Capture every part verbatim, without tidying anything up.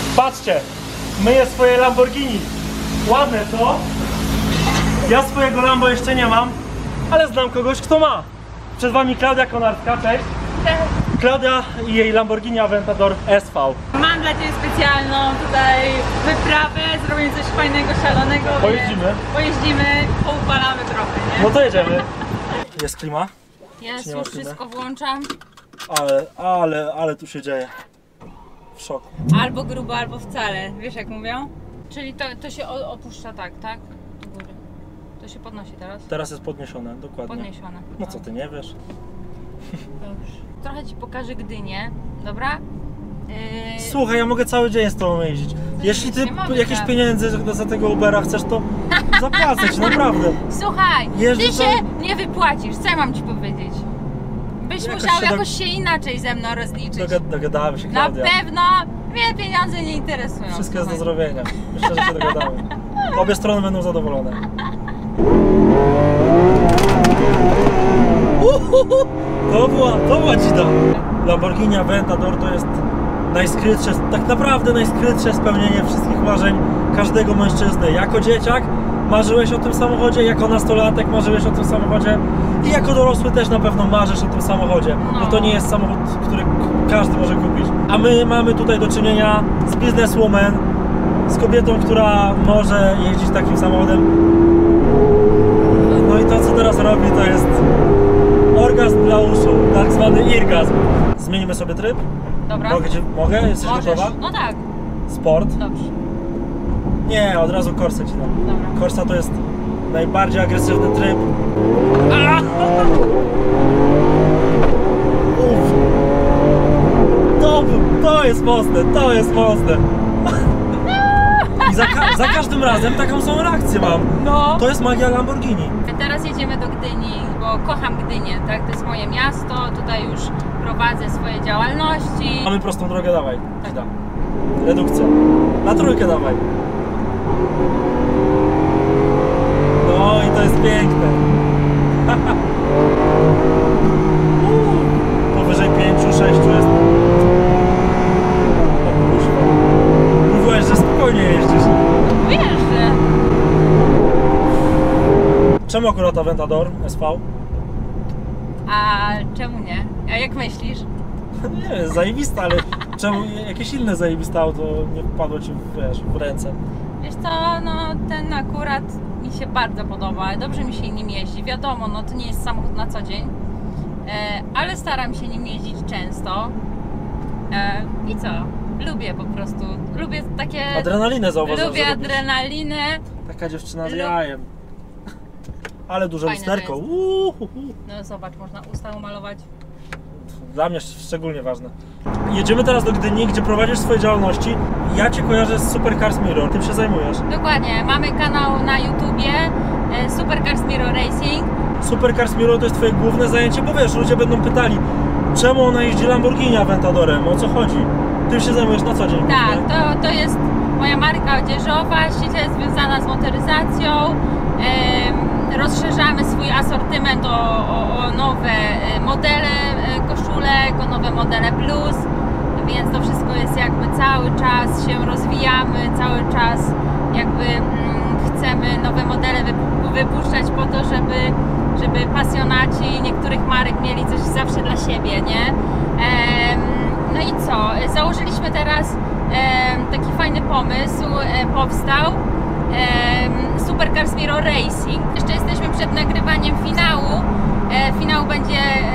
Patrzcie, myję swoje Lamborghini. Ładne, co? Ja swojego Lambo jeszcze nie mam, ale znam kogoś, kto ma. Przed wami Klaudia Konarska, cześć. Cześć. Klaudia i jej Lamborghini Aventador S V. Mam dla Ciebie specjalną tutaj wyprawę, zrobimy coś fajnego, szalonego. Pojeździmy. Pojeździmy, poupalamy trochę, nie? No to jedziemy. Jest klima? Jest, nie ma już klimy? wszystko włączam. Ale, ale, ale tu się dzieje. W szoku. Albo grubo, albo wcale, wiesz jak mówią? Czyli to, to się o- opuszcza tak, tak? Do góry. To się podnosi teraz? Teraz jest podniesione, dokładnie. Podniesione. No co ty nie wiesz? Dobrze. Trochę Ci pokażę Gdynię, dobra? Yy... Słuchaj, ja mogę cały dzień z tobą jeździć. Jeśli ty nie mamy jakieś tak. pieniędzy za tego Ubera chcesz, to zapłacę ci, naprawdę. Słuchaj, Jeżdżę Ty się tam- nie wypłacisz, co ja mam Ci powiedzieć? Byś Jakoś musiał się do- jakoś się inaczej ze mną rozliczyć. Dogad dogadamy się, Na Klaudia. pewno mnie pieniądze nie interesują. Wszystko jest do słuchaj. zrobienia. Myślę, że się dogadamy. Obie strony będą zadowolone. Uhuhu! To była, to była dzida. Lamborghini Aventador to jest najskrytsze, tak naprawdę najskrytsze spełnienie wszystkich marzeń każdego mężczyzny. Jako dzieciak marzyłeś o tym samochodzie, jako nastolatek marzyłeś o tym samochodzie i jako dorosły też na pewno marzysz o tym samochodzie, bo to nie jest samochód, który każdy może kupić. A my mamy tutaj do czynienia z bizneswoman, z kobietą, która może jeździć takim samochodem. No i to, co teraz robi, to jest orgazm dla uszu, tak zwany irgazm. Zmienimy sobie tryb? Dobra. Mogę? Cię, mogę? Jesteś Możesz. gotowa? No tak, Sport? dobrze. Nie, od razu Corsę ci dam. Dobra. Corsa to jest najbardziej agresywny tryb. Uff. To, to jest mocne, to jest mocne. I za, ka za każdym razem taką samą reakcję mam. No. To jest magia Lamborghini. Teraz jedziemy do Gdyni, bo kocham Gdynię, tak? To jest moje miasto, tutaj już prowadzę swoje działalności. Mamy prostą drogę, dawaj. Tak. Da. Redukcja. Na trójkę dawaj. No i to jest piękne. Uuu, powyżej pięciu, sześciu jest. O kurwa. Mówiłeś, że spokojnie jeździsz. Wiesz, że... Czemu akurat Aventador S V? A czemu nie? A jak myślisz? Nie wiem, zajebista, ale czemu jakieś inne zajebiste auto nie wpadło ci, wiesz, w ręce? Wiesz co, no ten akurat mi się bardzo podoba, dobrze mi się nim jeździ, wiadomo, no to nie jest samochód na co dzień, e, ale staram się nim jeździć często e, i co, lubię po prostu, lubię takie, Adrenalinę zauważyłem, lubię że lubisz. adrenalinę, Taka dziewczyna z Lu- jajem. Ale duże Fajne to lusterko. jest. Uhuhu. no zobacz, można usta umalować. Dla mnie szczególnie ważne. Jedziemy teraz do Gdyni, gdzie prowadzisz swoje działalności. Ja Cię kojarzę z Supercars Mirror. Tym się zajmujesz. Dokładnie, mamy kanał na YouTubie, e, Supercars Mirror Racing. Supercars Mirror to jest Twoje główne zajęcie, bo wiesz, ludzie będą pytali, czemu ona jeździ Lamborghini Aventadorem, o co chodzi? Tym się zajmujesz na co dzień. Tak, głównie. to, to jest moja marka odzieżowa, ściśle związana z motoryzacją. Em, rozszerzamy swój asortyment o, o, o nowe e, modele e, koszulek, o nowe modele plus, więc to wszystko jest jakby cały czas się rozwijamy, cały czas jakby mm, chcemy nowe modele wypu- wypuszczać po to, żeby, żeby pasjonaci niektórych marek mieli coś zawsze dla siebie, nie? Em, no i co? Założyliśmy teraz em, taki fajny pomysł, e, powstał. em, Supercars Mirror Racing. Jeszcze jesteśmy przed nagrywaniem finału. E, finał będzie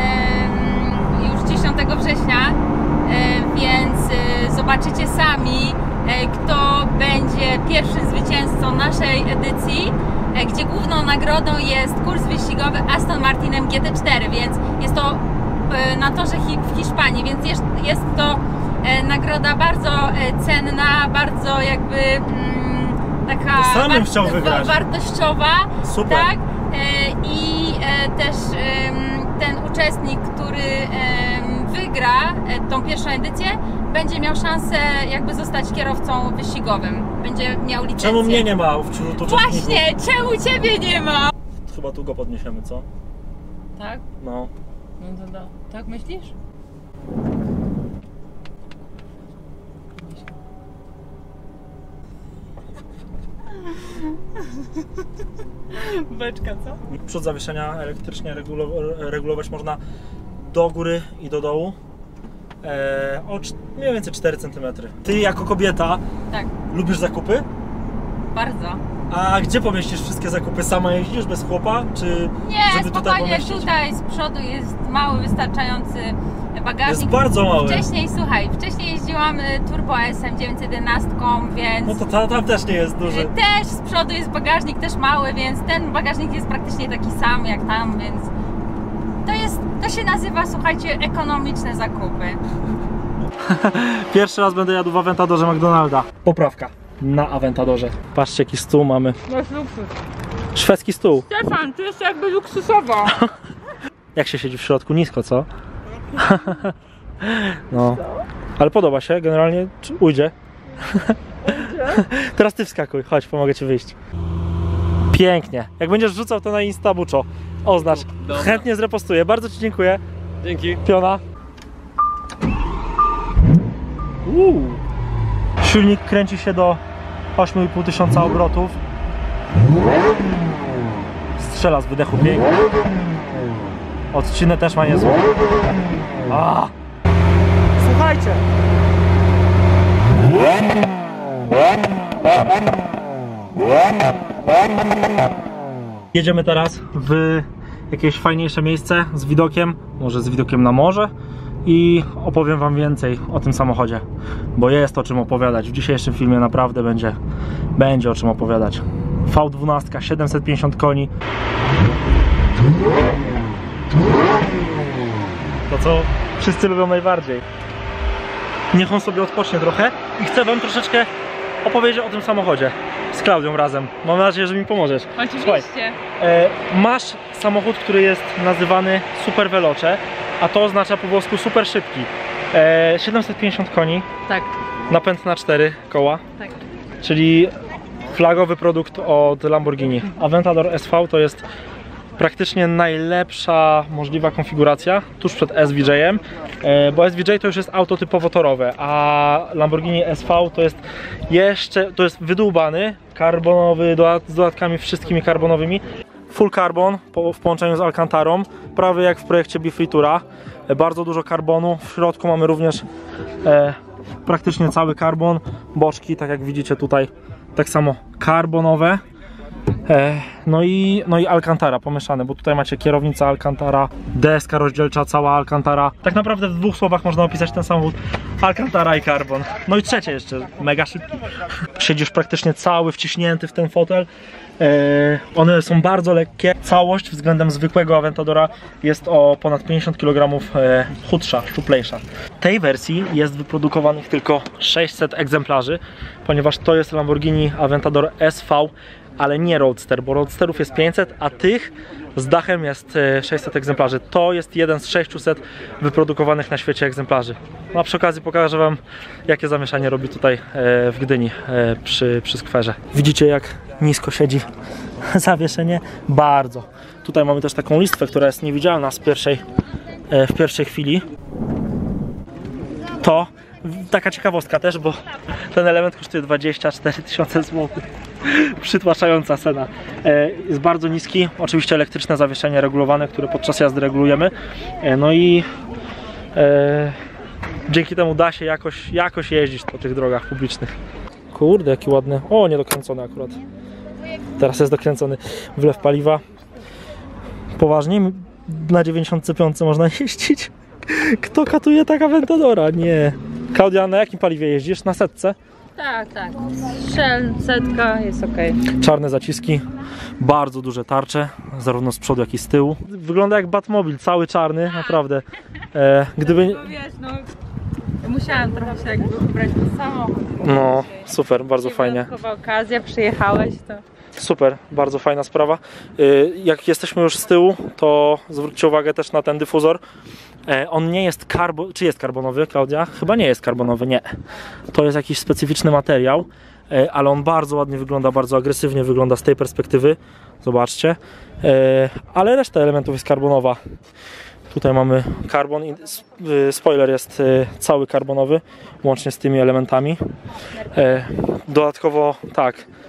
em, już dziesiątego września, e, więc e, zobaczycie sami, e, kto będzie pierwszym zwycięzcą naszej edycji, e, gdzie główną nagrodą jest kurs wyścigowy Aston Martinem G T cztery, więc jest to e, na torze hi w Hiszpanii, więc jest, jest to e, nagroda bardzo e, cenna, bardzo jakby mm, taka Sam bym war chciał wygrać. wartościowa. Super. Tak? E, I e, też em, ten uczestnik, który em, wygra e, tą pierwszą edycję, będzie miał szansę jakby zostać kierowcą wyścigowym. Będzie miał licencję. Czemu mnie nie ma wśród uczestników? Właśnie, czemu ciebie nie ma? Chyba tu go podniesiemy, co? Tak? No. No to da. Tak myślisz? Beczka, co? Przód zawieszenia elektrycznie regulo regulować można do góry i do dołu. E, o mniej więcej cztery centymetry. Ty jako kobieta Tak. lubisz zakupy? Bardzo. A gdzie pomieścisz wszystkie zakupy? Sama jeździsz bez chłopa? Czy Nie, żeby tutaj spokojnie, pomieścić? tutaj z przodu jest mały, wystarczający bagażnik. Jest bardzo mały. Wcześniej, słuchaj, wcześniej jeździłam Turbo S M dziewięćset jedenaście, więc... No to ta, tam też nie jest duży. Też z przodu jest bagażnik też mały, więc ten bagażnik jest praktycznie taki sam jak tam, więc... To jest, to się nazywa, słuchajcie, ekonomiczne zakupy. Pierwszy raz będę jadł w Aventadorze McDonalda. Poprawka na Aventadorze. Patrzcie, jaki stół mamy. Masz luksus. Szwedzki stół. Stefan, to jest jakby luksusowo. Jak się siedzi w środku? Nisko, co? No. Ale podoba się, generalnie czy ujdzie. Teraz ty wskakuj, chodź, pomogę ci wyjść. Pięknie. Jak będziesz wrzucał to na Insta Buczo, oznacz. Dobra. Chętnie zrepostuję. Bardzo ci dziękuję. Dzięki. Piona. Uuu. Silnik kręci się do ośmiu i pół tysiąca obrotów. Strzela z wydechu pięknie. Odcinę też ma niezłą. A! Słuchajcie! Jedziemy teraz w jakieś fajniejsze miejsce z widokiem, może z widokiem na morze, i opowiem wam więcej o tym samochodzie, bo jest o czym opowiadać. W dzisiejszym filmie naprawdę będzie, będzie o czym opowiadać. V dwanaście, siedemset pięćdziesiąt koni. To, co wszyscy lubią najbardziej. Niech on sobie odpocznie trochę i chcę wam troszeczkę opowiedzieć o tym samochodzie z Klaudią razem. Mam nadzieję, że mi pomożesz. Oczywiście. Słuchaj, e, masz samochód, który jest nazywany Super Veloce, a to oznacza po włosku super szybki. E, siedemset pięćdziesiąt koni, Tak, napęd na cztery koła, tak. czyli flagowy produkt od Lamborghini. Aventador S V to jest praktycznie najlepsza możliwa konfiguracja tuż przed S V J-em, bo S V J to już jest auto typowo torowe, a Lamborghini S V to jest jeszcze, to jest wydłubany, karbonowy, z dodatkami wszystkimi karbonowymi. Full carbon w połączeniu z Alcantarą, prawie jak w projekcie Bifritura. Bardzo dużo karbonu, w środku mamy również e, praktycznie cały karbon, boczki, tak jak widzicie tutaj, tak samo karbonowe. E, no i, no i Alcantara pomieszane, bo tutaj macie kierownica Alcantara, deska rozdzielcza cała Alcantara. Tak naprawdę w dwóch słowach można opisać ten samochód: Alcantara i karbon. No i trzecie jeszcze, mega szybki. Siedzisz praktycznie cały wciśnięty w ten fotel. E, one są bardzo lekkie. Całość względem zwykłego Aventadora jest o ponad pięćdziesiąt kilogramów e, chudsza, szczuplejsza. W tej wersji jest wyprodukowanych tylko sześćset egzemplarzy, ponieważ to jest Lamborghini Aventador S V, ale nie Roadster, bo Roadsterów jest pięćset, a tych z dachem jest sześćset egzemplarzy. To jest jeden z sześciuset wyprodukowanych na świecie egzemplarzy. No, a przy okazji pokażę wam, jakie zamieszanie robi tutaj w Gdyni przy, przy skwerze. Widzicie, jak nisko siedzi zawieszenie? Bardzo. Tutaj mamy też taką listwę, która jest niewidzialna z pierwszej, w pierwszej chwili. To taka ciekawostka też, bo ten element kosztuje dwadzieścia cztery tysiące złotych. Przytłaczająca cena. E, jest bardzo niski, oczywiście elektryczne zawieszenie regulowane, które podczas jazdy regulujemy. E, no i e, dzięki temu da się jakoś, jakoś jeździć po tych drogach publicznych. Kurde, jaki ładny. O, niedokręcony akurat. Teraz jest dokręcony wlew paliwa. Poważnie? Na dziewięćdziesiątce pięć można jeździć? Kto katuje tak Aventadora? Nie. Klaudia, na jakim paliwie jeździsz? Na setce? Tak, tak. Shell, setka, jest ok. Czarne zaciski, bardzo duże tarcze, zarówno z przodu, jak i z tyłu. Wygląda jak Batmobil, cały czarny, naprawdę. E, gdyby... No wiesz, no, musiałam trochę się jakby ubrać pod samochód. No, super, bardzo fajnie. Dodatkowa okazja, przyjechałeś, to... Super, bardzo fajna sprawa. Jak jesteśmy już z tyłu, to zwróćcie uwagę też na ten dyfuzor. On nie jest karbon... Czy jest karbonowy, Klaudia? Chyba nie jest karbonowy, nie. To jest jakiś specyficzny materiał, ale on bardzo ładnie wygląda, bardzo agresywnie wygląda z tej perspektywy. Zobaczcie. Ale reszta elementów jest karbonowa. Tutaj mamy karbon, spoiler jest cały karbonowy, łącznie z tymi elementami. Dodatkowo tak,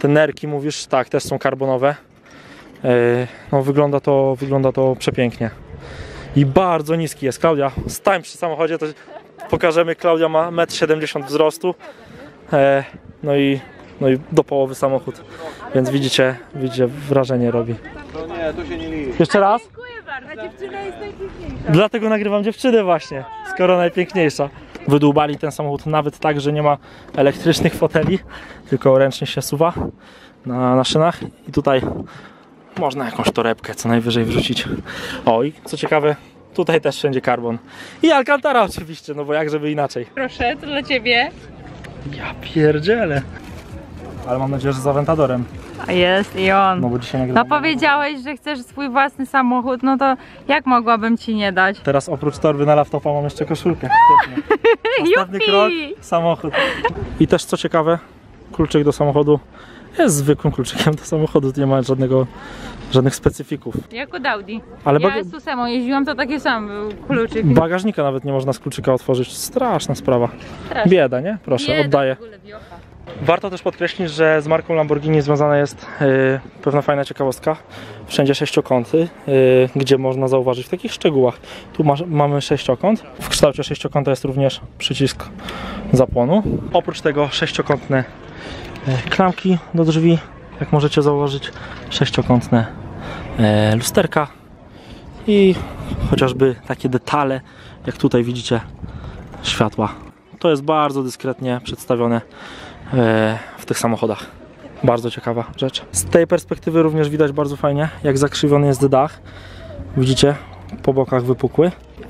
Te nerki, mówisz, tak, też są karbonowe. Yy, no wygląda to, wygląda to przepięknie. I bardzo niski jest. Klaudia, stań przy samochodzie, to pokażemy. Klaudia ma metr siedemdziesiąt wzrostu. Yy, no i No i do połowy samochód, więc widzicie, widzicie, wrażenie robi. To nie, to się nie liczy. Jeszcze raz? Dziękuję bardzo. A dziewczyna jest najpiękniejsza. Dlatego nagrywam dziewczynę właśnie, skoro najpiękniejsza. Wydłubali ten samochód nawet tak, że nie ma elektrycznych foteli, tylko ręcznie się suwa na, na szynach i tutaj można jakąś torebkę co najwyżej wrzucić. O i co ciekawe, tutaj też wszędzie karbon. I Alcantara oczywiście, no bo jak żeby inaczej. Proszę, to dla ciebie. Ja pierdzielę. Ale mam nadzieję, że z Aventadorem. A jest i on. No bo dzisiaj No nagrywam. powiedziałeś, że chcesz swój własny samochód, no to jak mogłabym ci nie dać? Teraz oprócz torby na laptopa mam jeszcze koszulkę. Następny Jupi! krok, samochód. I też co ciekawe, kluczyk do samochodu jest zwykłym kluczykiem do samochodu, nie ma żadnego, żadnych specyfików. Jak od Audi. Ale Ja baga z Susemą jeździłam, to taki sam był kluczyk. bagażnika nawet nie można z kluczyka otworzyć. Straszna sprawa. Strasznie. Bieda, nie? Proszę, Bieda, oddaję. w ogóle wiocha. Warto też podkreślić, że z marką Lamborghini związana jest yy, pewna fajna ciekawostka. Wszędzie sześciokąty, yy, gdzie można zauważyć w takich szczegółach. Tu masz, mamy sześciokąt. W kształcie sześciokąta jest również przycisk zapłonu. Oprócz tego sześciokątne yy, klamki do drzwi, jak możecie zauważyć. Sześciokątne yy, lusterka i chociażby takie detale, jak tutaj widzicie, światła. To jest bardzo dyskretnie przedstawione w tych samochodach. Bardzo ciekawa rzecz. Z tej perspektywy również widać bardzo fajnie, jak zakrzywiony jest dach. Widzicie? Po bokach wypukły.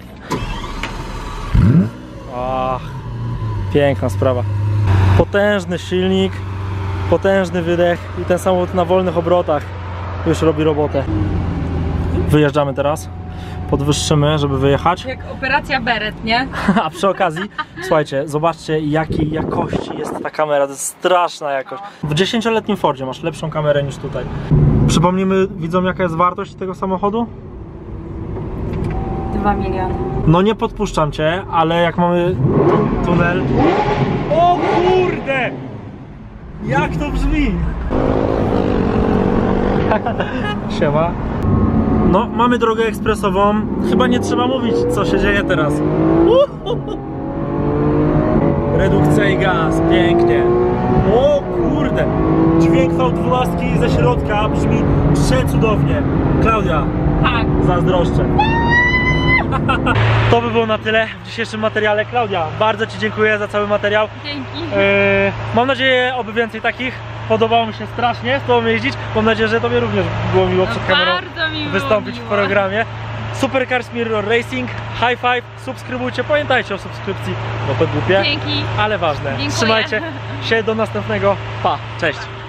Ach, piękna sprawa. Potężny silnik, potężny wydech i ten samochód na wolnych obrotach już robi robotę. Wyjeżdżamy teraz. Podwyższymy, żeby wyjechać. Jak operacja Beret, nie? A przy okazji, słuchajcie, zobaczcie jakiej jakości jest ta kamera, to jest straszna jakość. W dziesięcioletnim Fordzie masz lepszą kamerę niż tutaj. Przypomnijmy widzom, jaka jest wartość tego samochodu? Dwa miliony. No nie podpuszczam cię, ale jak mamy tunel... O kurde! Jak to brzmi? Siema. No, mamy drogę ekspresową. Chyba nie trzeba mówić, co się dzieje teraz. Uhuhu. Redukcja i gaz, pięknie. O kurde! Dźwięk V dwanaście ze środka brzmi przecudownie. Klaudia, Tak. zazdroszczę. To by było na tyle w dzisiejszym materiale. Klaudia, bardzo ci dziękuję za cały materiał. Dzięki. Yy, mam nadzieję, oby więcej takich. Podobało mi się strasznie z tobą jeździć. Mam nadzieję, że tobie również było miło przed kamerą Bardzo mi było wystąpić miło. w programie. Supercars Mirror Racing, high five, subskrybujcie, pamiętajcie o subskrypcji, bo to głupie, Dzięki. ale ważne. Dziękuję. Trzymajcie się, do następnego, pa, cześć.